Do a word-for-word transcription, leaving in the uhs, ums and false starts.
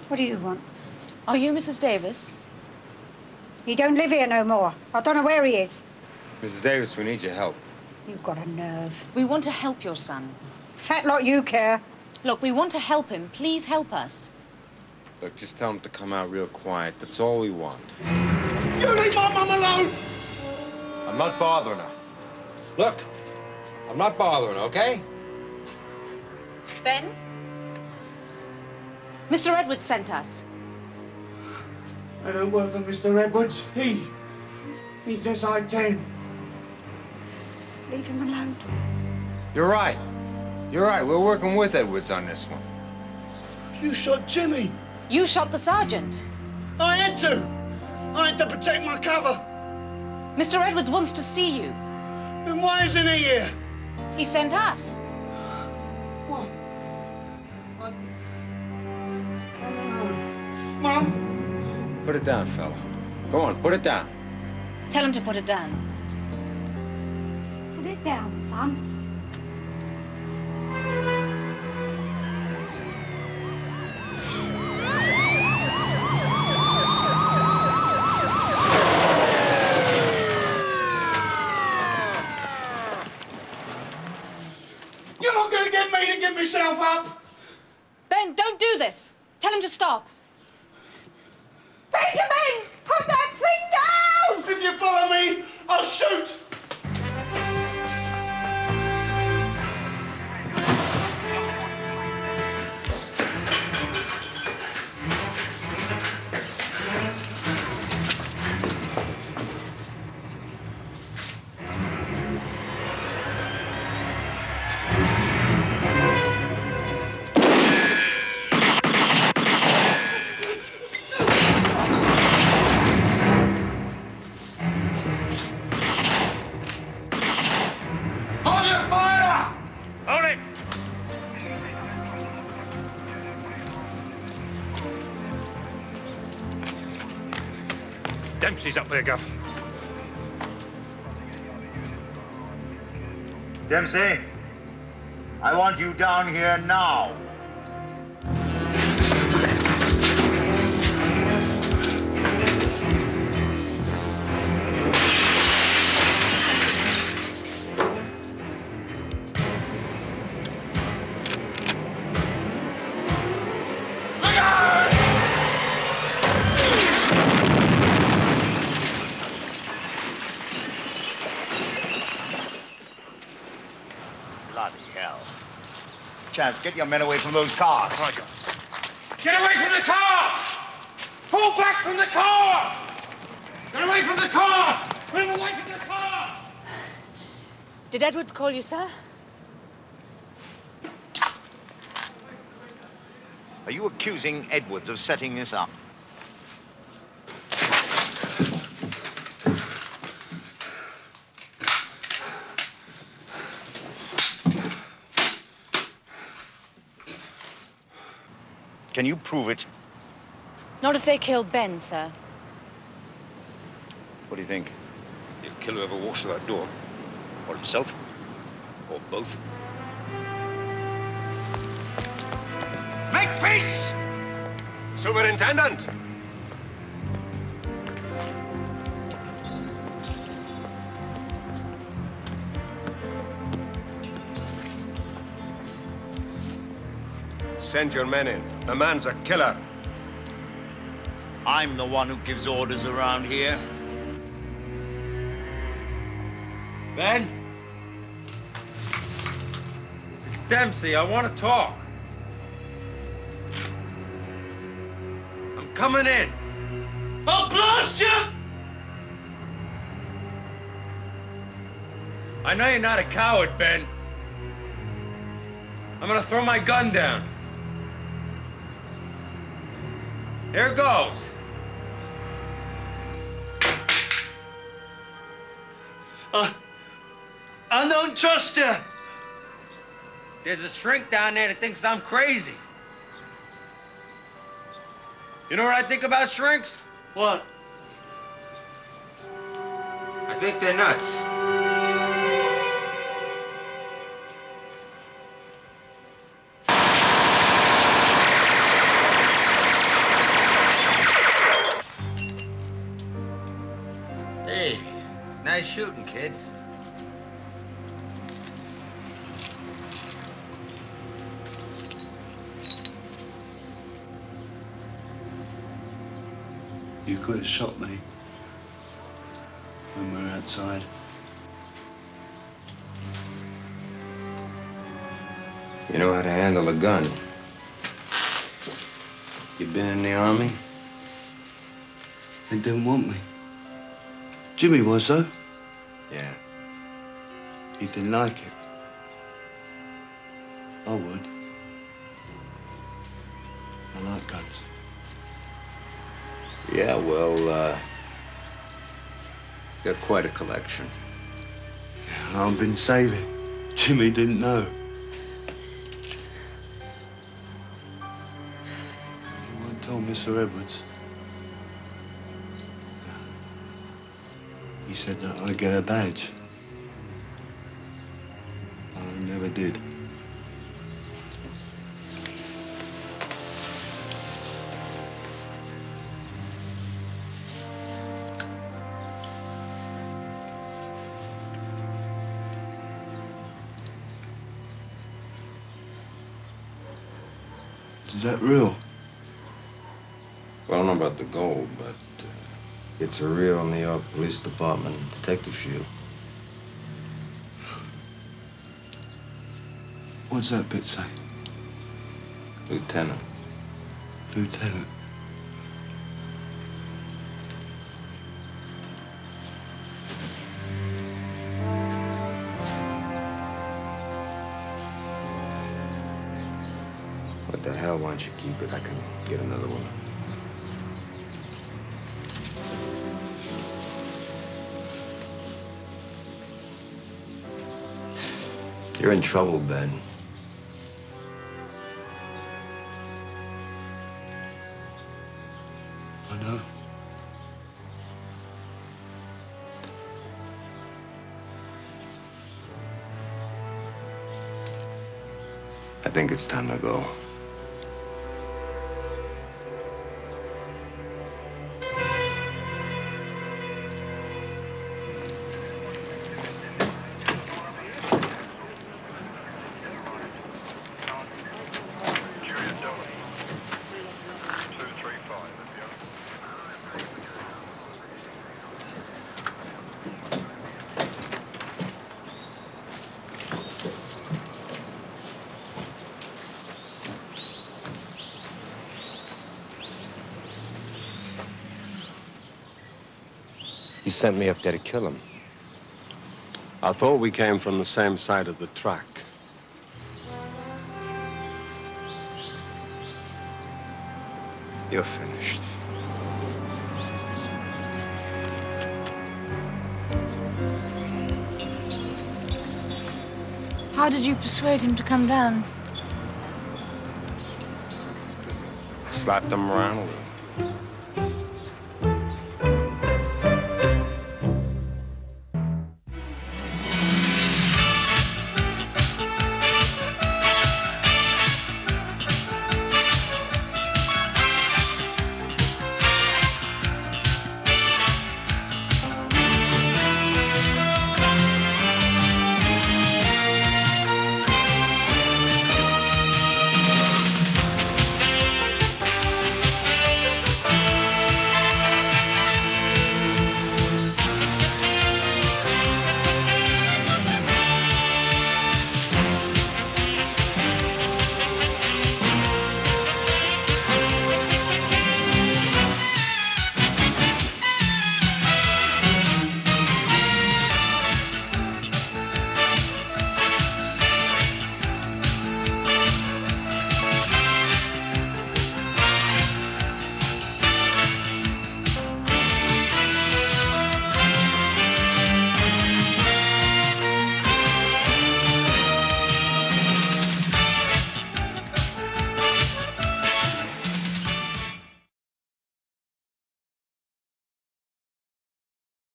What do you want? Are you Missus Davis? He don't live here no more. I don't know where he is. Missus Davis, we need your help. You've got a nerve. We want to help your son. Fat lot you care. Look, we want to help him. Please help us. Look, just tell him to come out real quiet. That's all we want. You leave my mum alone! I'm not bothering her. Look, I'm not bothering her, okay? Ben? Mister Edwards sent us. I don't work for Mister Edwards. He... He's S I ten. Leave him alone. You're right. You're right. We're working with Edwards on this one. You shot Jimmy. You shot the sergeant. I had to. I had to protect my cover. Mister Edwards wants to see you. Then why isn't he here? He sent us. What? I... I don't know. Mum? Put it down, fella. Go on, put it down. Tell him to put it down. Put it down, son. You're not going to get me to give myself up. Ben, don't do this. Tell him to stop. Benjamin! Put that thing down! If you follow me, I'll shoot. Dempsey's up there, Guff. Dempsey, I want you down here now. Chance, get your men away from those cars. Right, get away from the cars! Pull back from the cars! Get away from the cars! Move away from the cars! Did Edwards call you, sir? Are you accusing Edwards of setting this up? Can you prove it? Not if they killed Ben, sir. What do you think? He'll kill whoever walks through that door. Or himself. Or both. Make peace! Superintendent! Send your men in. The man's a killer. I'm the one who gives orders around here. Ben? It's Dempsey. I want to talk. I'm coming in. I'll blast you! I know you're not a coward, Ben. I'm gonna throw my gun down. Here goes. Uh, I don't trust you. There's a shrink down there that thinks I'm crazy. You know what I think about shrinks? What? I think they're nuts. shooting, kid. You could have shot me when we were outside. You know how to handle a gun. You been in the army? They didn't want me. Jimmy was, though. Yeah. He didn't like it. I would. I like guns. Yeah, well, uh... got quite a collection. I've been saving. Jimmy didn't know. I told Mister Edwards. He said that I'd get a badge. I never did. Is that real? Well, I don't know about the gold, but uh, it's a real New York Police Department detective shield. What's that bit say? Lieutenant. Lieutenant. What the hell, why don't you keep it? I can get another one. You're in trouble, Ben. I know. I think it's time to go. You sent me up there to kill him. I thought we came from the same side of the track. You're finished. How did you persuade him to come down? I slapped him around a little.